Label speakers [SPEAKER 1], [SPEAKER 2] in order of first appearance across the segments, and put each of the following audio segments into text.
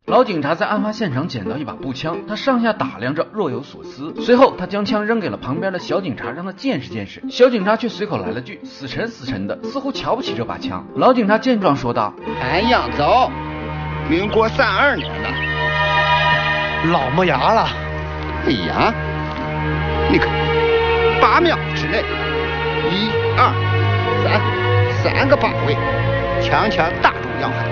[SPEAKER 1] 老警察在案发现场捡到一把步枪，他上下打量着，若有所思。随后他将枪扔给了旁边的小警察，让他见识见识。小警察却随口来了句死沉死沉的，似乎瞧不起这把枪。老警察见状说道：
[SPEAKER 2] 俺杨早民国32年了，
[SPEAKER 3] 老没牙了。
[SPEAKER 2] 哎呀，你看8秒之内1、2、3个靶位，枪枪打中要害。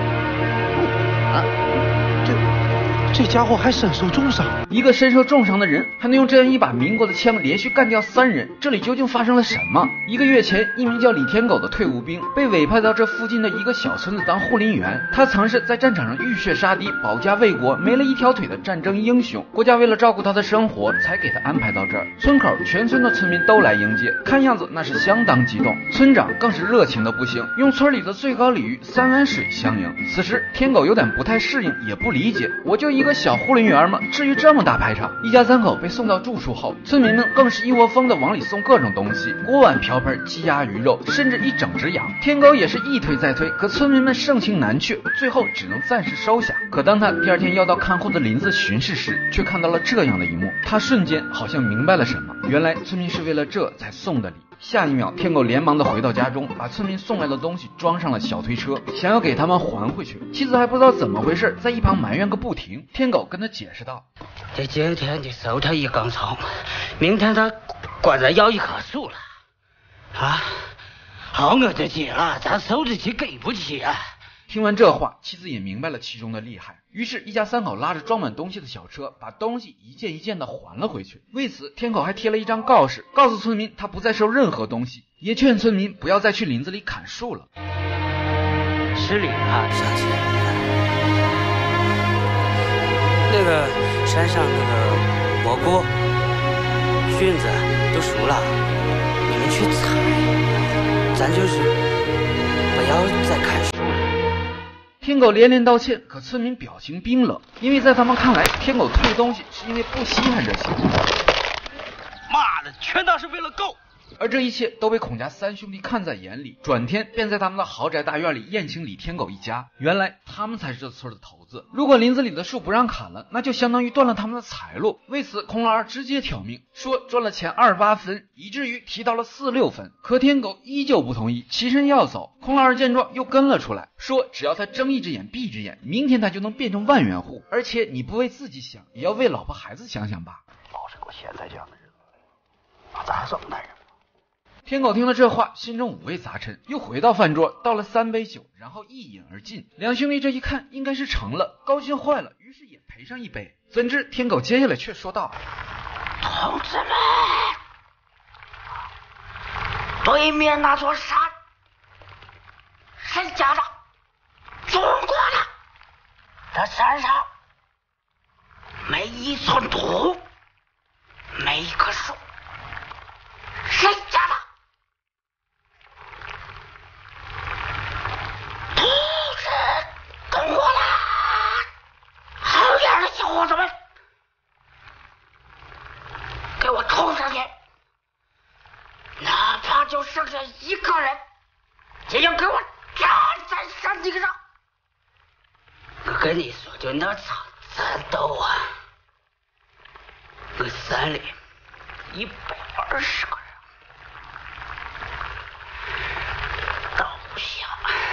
[SPEAKER 3] 这家伙还身受重伤。
[SPEAKER 1] 一个身受重伤的人还能用这样一把民国的枪连续干掉3人，这里究竟发生了什么？1个月前，一名叫李天狗的退伍兵被委派到这附近的一个小村子当护林员。他曾是在战场上浴血杀敌、保家卫国、没了一条腿的战争英雄。国家为了照顾他的生活，才给他安排到这儿。村口全村的村民都来迎接，看样子那是相当激动。村长更是热情的不行，用村里的最高礼遇3碗水相迎。此时天狗有点不太适应，也不理解，我就一个小护林员吗？至于这么大排场？一家3口被送到住处后，村民们更是一窝蜂的往里送各种东西，锅碗瓢盆、鸡鸭鱼肉，甚至一整只羊。天狗也是一推再推，可村民们盛情难却，最后只能暂时收下。可当他第2天要到看护的林子巡视时，却看到了这样的一幕，他瞬间好像明白了什么，原来村民是为了这才送的礼。下一秒，天狗连忙的回到家中，把村民送来的东西装上了小推车，想要给他们还回去。妻子还不知道怎么回事，在一旁埋怨个不停。天狗跟他解释道：
[SPEAKER 4] 这今天就收他一根葱，明天他管着要一棵树了啊！好我的姐啊，咱收得起给不起啊！
[SPEAKER 1] 听完这话，妻子也明白了其中的厉害，于是一家3口拉着装满东西的小车，把东西一件一件的还了回去。为此，天狗还贴了一张告示，告诉村民他不再收任何东西，也劝村民不要再去林子里砍树了。
[SPEAKER 4] 失礼啊，小姐，那个山上那个蘑菇、菌子都熟了，你们去采，咱就是不要再砍树。
[SPEAKER 1] 天狗连连道歉，可村民表情冰冷，因为在他们看来，天狗退东西是因为不稀罕这些。
[SPEAKER 4] 妈的，全当是为了够。
[SPEAKER 1] 而这一切都被孔家3兄弟看在眼里，转天便在他们的豪宅大院里宴请李天狗一家。原来他们才是这村的头子，如果林子里的树不让砍了，那就相当于断了他们的财路。为此，孔老二直接挑明，说赚了钱28分，以至于提到了46分。可天狗依旧不同意，起身要走。孔老二见状又跟了出来，说只要他睁一只眼闭一只眼，明天他就能变成万元户。而且你不为自己想，也要为老婆孩子想想吧。
[SPEAKER 2] 老是给我现在这样的日子，咱还什么男人？
[SPEAKER 1] 天狗听了这话，心中五味杂陈，又回到饭桌，倒了3杯酒，然后一饮而尽。2兄弟这一看，应该是成了，高兴坏了，于是也赔上一杯。怎知天狗接下来却说道：
[SPEAKER 4] 同志们，对面那座山是假的，中国的，这山上没一寸土，没一棵树，是假的。土是中国的，好样的小伙子们，给我冲上去，哪怕就剩下1个人，也要给我站在山顶上。我跟你说，就那场战斗啊，那山里120个人，倒下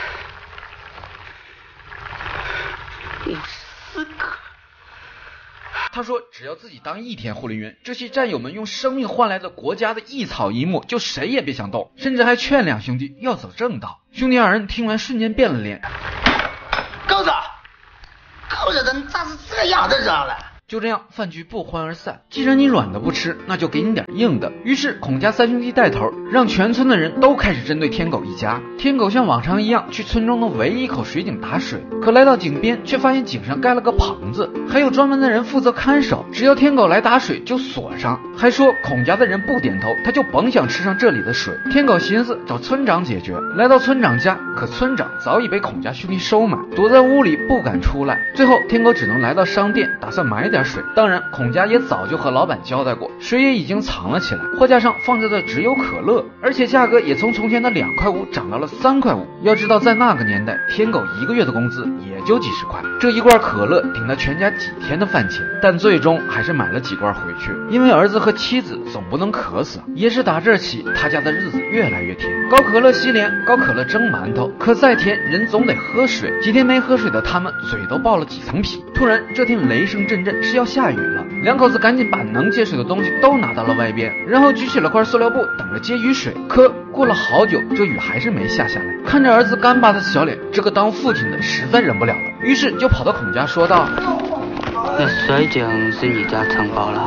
[SPEAKER 4] 50个。
[SPEAKER 1] 他说只要自己当1天护林员，这些战友们用生命换来的国家的一草一木，就谁也别想动，甚至还劝2兄弟要走正道。兄弟2人听完瞬间变了脸。
[SPEAKER 2] 狗子，你咋是这样的人了？
[SPEAKER 1] 就这样，饭局不欢而散。既然你软的不吃，那就给你点硬的。于是孔家3兄弟带头，让全村的人都开始针对天狗一家。天狗像往常一样去村中的唯一一口水井打水，可来到井边，却发现井上盖了个棚子，还有专门的人负责看守，只要天狗来打水就锁上。还说孔家的人不点头，他就甭想吃上这里的水。天狗寻思找村长解决，来到村长家，可村长早已被孔家兄弟收买，躲在屋里不敢出来。最后天狗只能来到商店，打算买点水。当然孔家也早就和老板交代过，水也已经藏了起来，货架上放着的只有可乐，而且价格也从从前的2.5块涨到了3.5块。要知道在那个年代，天狗1个月的工资也就几十块，这一罐可乐顶了全家几天的饭钱，但最终还是买了几罐回去，因为儿子和妻子总不能渴死。也是打这起，他家的日子越来越甜，搞可乐洗脸，搞可乐蒸馒头，可再甜人总得喝水。几天没喝水的他们嘴都爆了几层皮。突然这天雷声阵阵，是要下雨了，两口子赶紧把能接水的东西都拿到了外边，然后举起了块塑料布等着接雨水。可过了好久，这雨还是没下下来。看着儿子干巴的小脸，这个当父亲的实在忍不了了，于是就跑到孔家说道：
[SPEAKER 4] 那水井是你家承包了？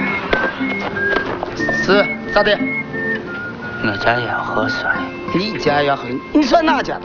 [SPEAKER 2] 是，咋的？
[SPEAKER 4] 我家也要喝水。
[SPEAKER 2] 你家要喝？你说哪家的？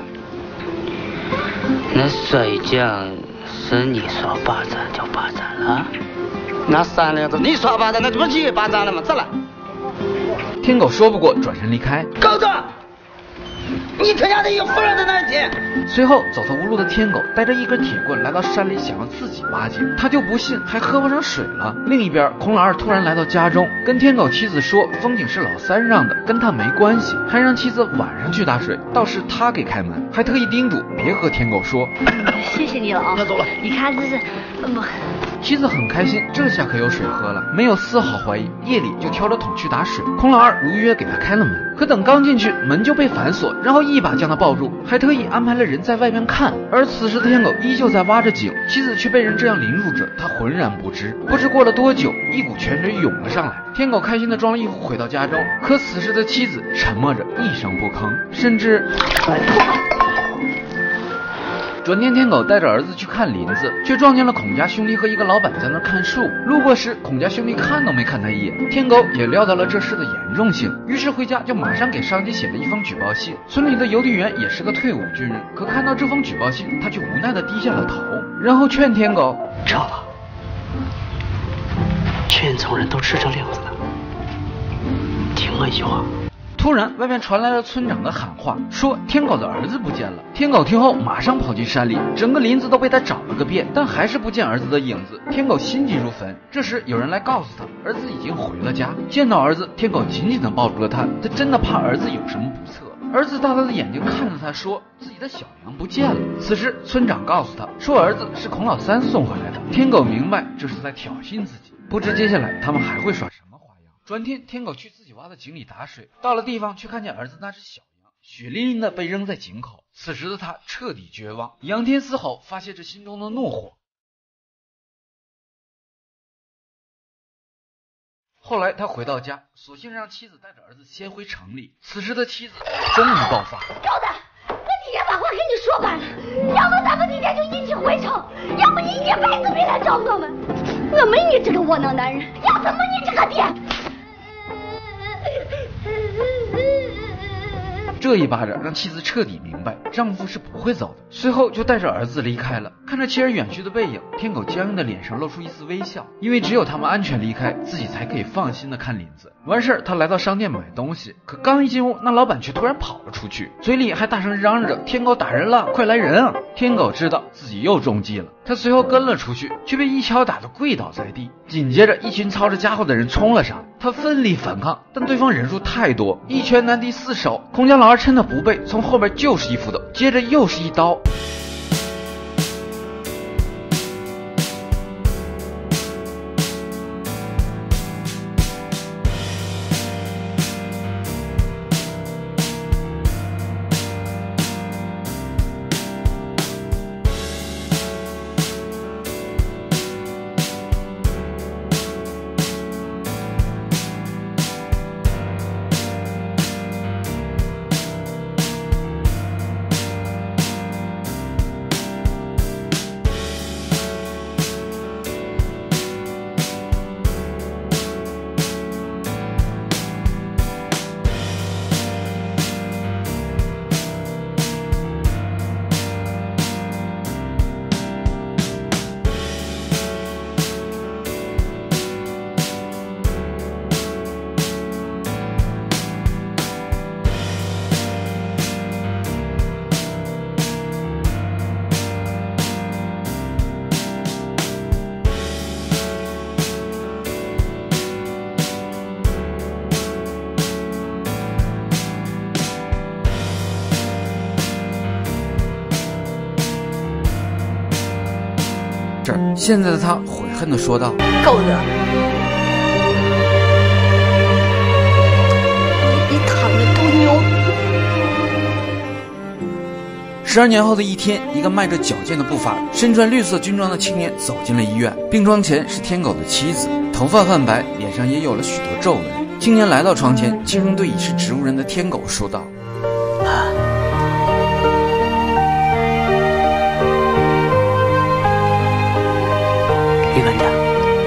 [SPEAKER 4] 那水井是你说霸占就霸占了？
[SPEAKER 2] 那3两子你说霸占，那这不你霸占了吗？咋了？
[SPEAKER 1] 天狗说不过，转身离开。
[SPEAKER 2] 狗子，你他娘的有夫人在哪里去？
[SPEAKER 1] 随后走投无路的天狗带着一根铁棍来到山里，想要自己挖井，他就不信还喝不上水了。另一边，孔老二突然来到家中，跟天狗妻子说风景是老三让的，跟他没关系，还让妻子晚上去打水，倒是他给开门，还特意叮嘱别和天狗说。
[SPEAKER 5] 谢谢你了啊！
[SPEAKER 2] 那走了。
[SPEAKER 5] 你看这是，
[SPEAKER 1] 妻子很开心，这下可有水喝了，没有丝毫怀疑，夜里就挑着桶去打水。孔老二如约给他开了门，可等刚进去，门就被反锁，然后一把将他抱住，还特意安排了人在外面看。而此时的天狗依旧在挖着井，妻子却被人这样凌辱着，他浑然不知。不知过了多久，一股泉水涌了上来，天狗开心的装了衣服回到家中，可此时的妻子沉默着，一声不吭，甚至转天，天狗带着儿子去看林子，却撞见了孔家兄弟和一个老板在那看树。路过时，孔家兄弟看都没看他一眼。天狗也料到了这事的严重性，于是回家就马上给上级写了一封举报信。村里的邮递员也是个退伍军人，可看到这封举报信，他却无奈地低下了头，然后劝天狗
[SPEAKER 3] 撤吧，全村人都吃着领子呢，听我一句话。
[SPEAKER 1] 突然，外面传来了村长的喊话，说天狗的儿子不见了。天狗听后，马上跑进山里，整个林子都被他找了个遍，但还是不见儿子的影子。天狗心急如焚。这时，有人来告诉他，儿子已经回了家。见到儿子，天狗紧紧地抱住了他，他真的怕儿子有什么不测。儿子大大的眼睛看着他说，自己的小羊不见了。此时，村长告诉他说，儿子是孔老三送回来的。天狗明白这是在挑衅自己，不知接下来他们还会耍什么花样。转天，天狗去自己挖的井里打水，到了地方却看见儿子那只小羊血淋淋的被扔在井口。此时的他彻底绝望，仰天嘶吼，发泄着心中的怒火。后来他回到家，索性让妻子带着儿子先回城里。此时的妻子终于爆发：
[SPEAKER 5] 狗子，我今天把话跟你说白了，要不咱们今天就一起回城，要不你一辈子别来找我们。我没你这个窝囊男人，要怎么你这个爹？
[SPEAKER 1] 这一巴掌让妻子彻底明白，丈夫是不会走的。随后就带着儿子离开了。看着妻儿远去的背影，天狗僵硬的脸上露出一丝微笑，因为只有他们安全离开，自己才可以放心的看林子。完事儿，他来到商店买东西，可刚一进屋，那老板却突然跑了出去，嘴里还大声嚷嚷着：“天狗打人了，快来人啊！”天狗知道自己又中计了，他随后跟了出去，却被一敲打得跪倒在地。紧接着，一群操着家伙的人冲了上来，他奋力反抗，但对方人数太多，一拳难敌4手。孔家老二趁他不备，从后边就是一斧头，接着又是一刀。 这儿，现在的他悔恨地说道：“
[SPEAKER 5] 狗子，你比他们都牛。”
[SPEAKER 1] 12年后的一天，一个迈着矫健的步伐、身穿绿色军装的青年走进了医院。病床前是天狗的妻子，头发泛白，脸上也有了许多皱纹。青年来到床前，轻声对已是植物人的天狗说道：“
[SPEAKER 3] 离远点。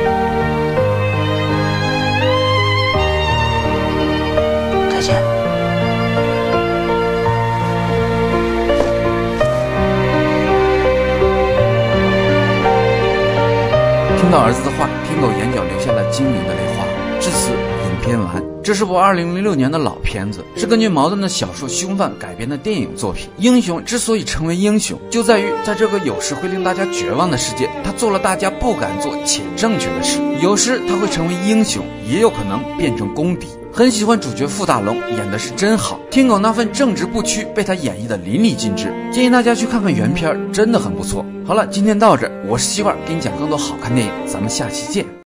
[SPEAKER 4] 再见。”
[SPEAKER 1] 听到儿子的话，天狗眼角流下了晶莹的泪花。至此，影片完。这是部2006年的老片子，是根据矛盾的小说《凶犯》改编的电影作品。英雄之所以成为英雄，就在于在这个有时会令大家绝望的世界，他做了大家不敢做且正确的事。有时他会成为英雄，也有可能变成公敌。很喜欢主角傅大龙，演的是真好。天狗那份正直不屈被他演绎的淋漓尽致，建议大家去看看原片，真的很不错。好了，今天到这，我是希望给你讲更多好看电影，咱们下期见。